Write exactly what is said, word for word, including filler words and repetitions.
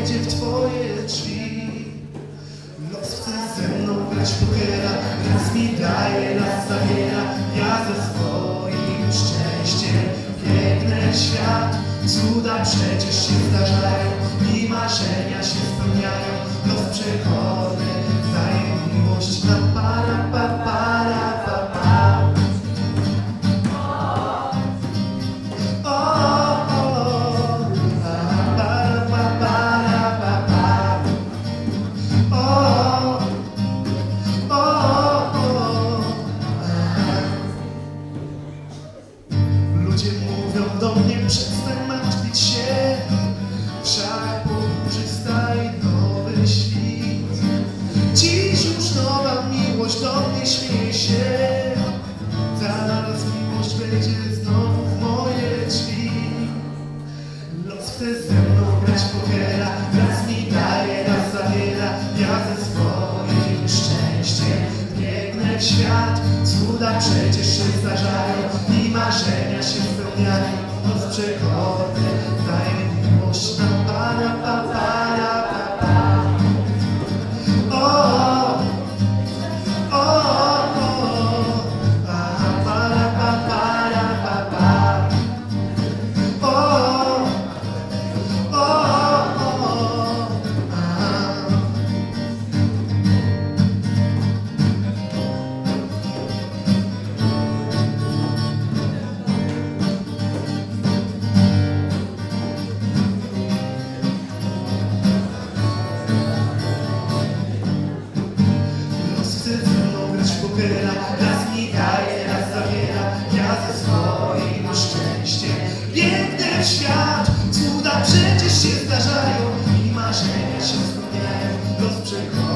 wejdzie w twoje drzwi. Los chce ze mną grać pokera, raz mi daje, raz zabiera. Ja ze swoim szczęściem biegnę w świat. Cuda przecież się zdarzają i marzenia się spełniają. Los przekorny daje miłość na para, pa, para, pa, pa. O, o, a, para, pa, para, pa, pa. O, o, o, a. Ludzie mówią do mnie, przestań martwić się, wszak po burzy staje nowy świt. Dziś już nowa miłość do mnie śmieje się, zaraz miłość wejdzie znowu w moje drzwi. Los chce ze mną grać pokera, raz mi daje, raz zabiera. Ja ze swoim szczęściem biegnę w świat. Cuda przecież się zdarzają i marzenia się spełniają. Los przekorny daje miłość na para, pa, para, pa, pa. O, o, o, a, para, pa, para, pa, pa. O, o, o, a. Pokera, raz mi daje, raz zabiera. Ja ze swoim szczęściem biegnę w świat. Cuda przecież się zdarzają i marzenia się spełniają. Los przekorny